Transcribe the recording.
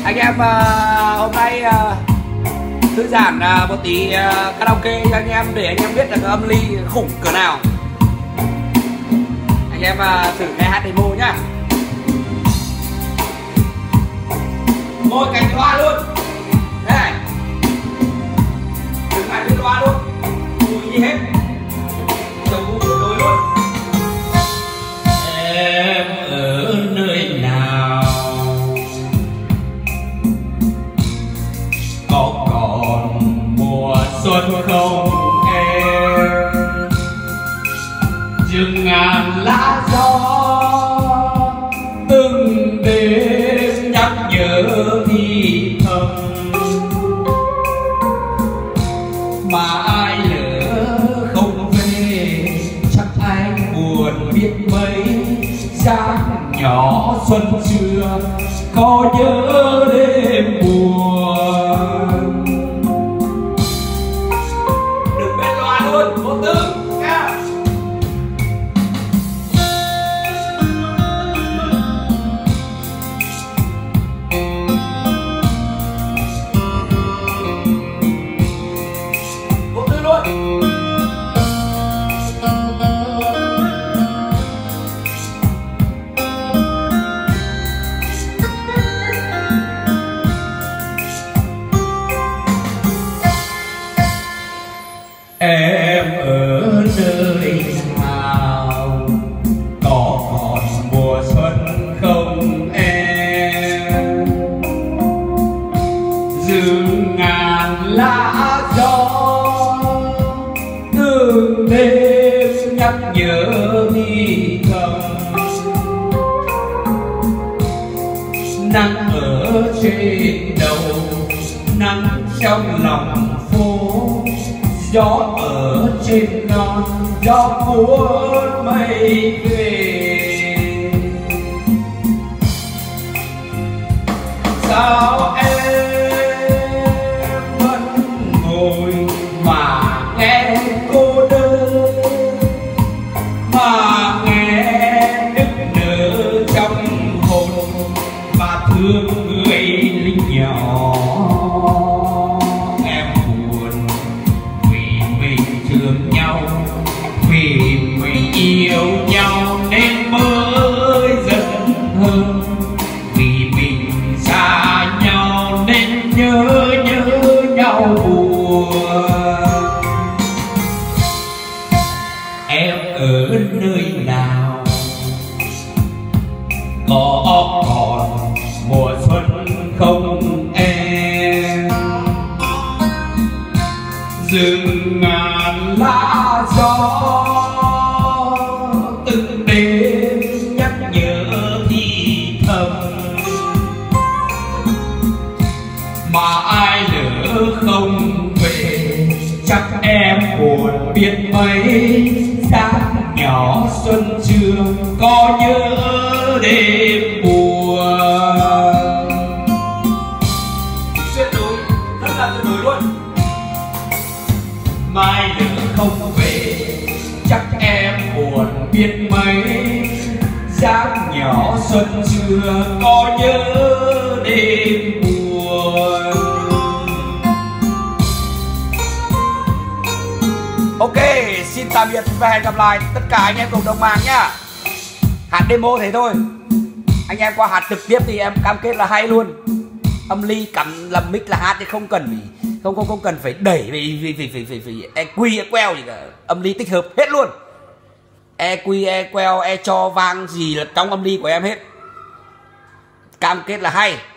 Anh em hôm nay thư giãn một tí karaoke cho anh em để anh em biết là cái âm ly khủng cỡ nào. Anh em thử nghe hát demo nhá. Ngồi cạnh loa luôn. Thế này. Đứng lại bên loa luôn. Không gì hết. Chồng cũng đối luôn. Em ở nơi nào, có còn mùa xuân không em? Rừng ngàn lá gió từng đêm nhắc nhớ thì thầm, mà ai lỡ không về chắc anh buồn biết mấy. Dáng nhỏ xuân xưa có nhớ đêm buồn. Đừng bên loa luôn, vô tư nha. Vô tư luôn. Em ở nơi nào, có còn mùa xuân không em? Rừng ngàn lá gió từng đêm nhắc nhớ thì thầm, nắng ở trên đầu, nắng trong lòng phố, gió ở trên non, gió cuốn mây về. Sao em vẫn ngồi mà nghe cô đơn, mà nghe nức nở trong hồn, và thương người lính nhỏ. Thương nhau vì mình yêu nhau nên mới giận hơn, vì mình xa nhau nên nhớ nhau buồn. Em ở nơi nào, có còn mùa xuân không em? Rừng ngàn lá gió từng đêm nhắc nhớ thì thầm, mà ai lỡ không về chắc em buồn biết mấy. Dáng nhỏ xuân trưa có nhớ đêm buồn. Tuyệt đối, rất là tuyệt đối luôn. Mai lỡ không về chắc em buồn biết mấy. Dáng nhỏ xuân xưa có nhớ đêm buồn. Ok, xin tạm biệt và hẹn gặp lại tất cả anh em cộng đồng mạng nhá. Hát demo thế thôi. Anh em qua hát trực tiếp thì em cam kết là hay luôn. Âm ly cắm làm mic là hát thì không cần không cần phải đẩy vì EQ EQ gì cả. Âm ly tích hợp hết luôn. EQ EQ cho vang gì là trong âm ly của em hết. Cam kết là hay.